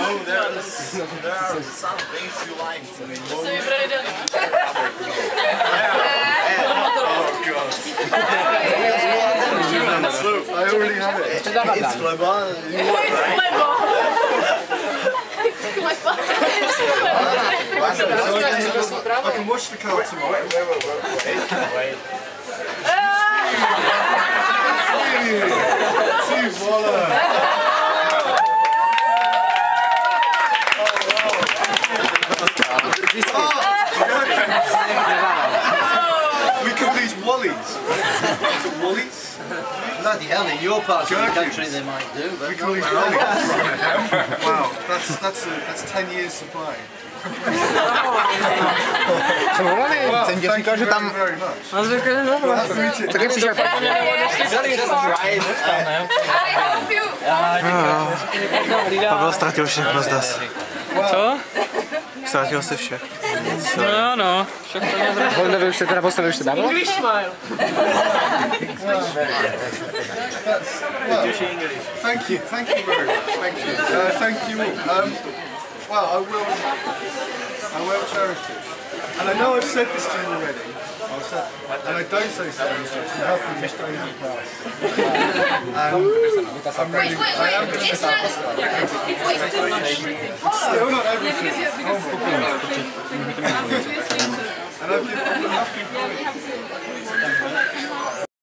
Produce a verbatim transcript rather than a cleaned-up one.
No, there's, there are some things you like. I mean, Co jste vybrali den? I already have it. It's global. I can watch the car tomorrow. Wait, wait, wait, wait. Wait. See, voila. We call these Wallies. Wallies? Bloody hell, in your part of the country they might do, but we call these Wallies. Wow, that's that's a, that's ten years supply. Well, thank you very, very much. Tak jak přišel Pavel ztratil všechno z nás. Co? Ztratil se vše. No, no. On nevím, jste teda postavil ještě dávno? English smile. Thank you, thank you very much. Thank you. Uh, thank you all. Um, well, I will, I will cherish it. And I know I've said this to you already. I'll say, and I don't say so to help you stay in the class. Um, I'm really, I am going to miss out. Still not everything. And I've given nothing for it.